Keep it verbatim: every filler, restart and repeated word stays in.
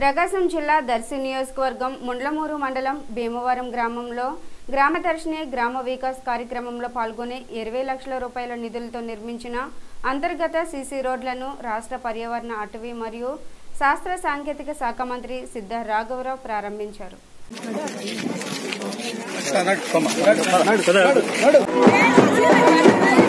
ప్రకాశం జిల్లా దర్శి నియోజకవర్గం ముండ్లమూరు మండలం భీమవరం గ్రామంలో గ్రామదర్శిని గ్రామ వికాస్ కార్యక్రమంలో పాల్గొని ఇరవై లక్షల రూపాయల నిధులతో నిర్మించిన అంతర్గత సీసీ రోడ్లను రాష్ట్ర పర్యావరణ అటవీ మరియు శాస్త్ర సాంకేతిక శాఖ మంత్రి సిద్ధ రాఘవరావు ప్రారంభించారు. నడు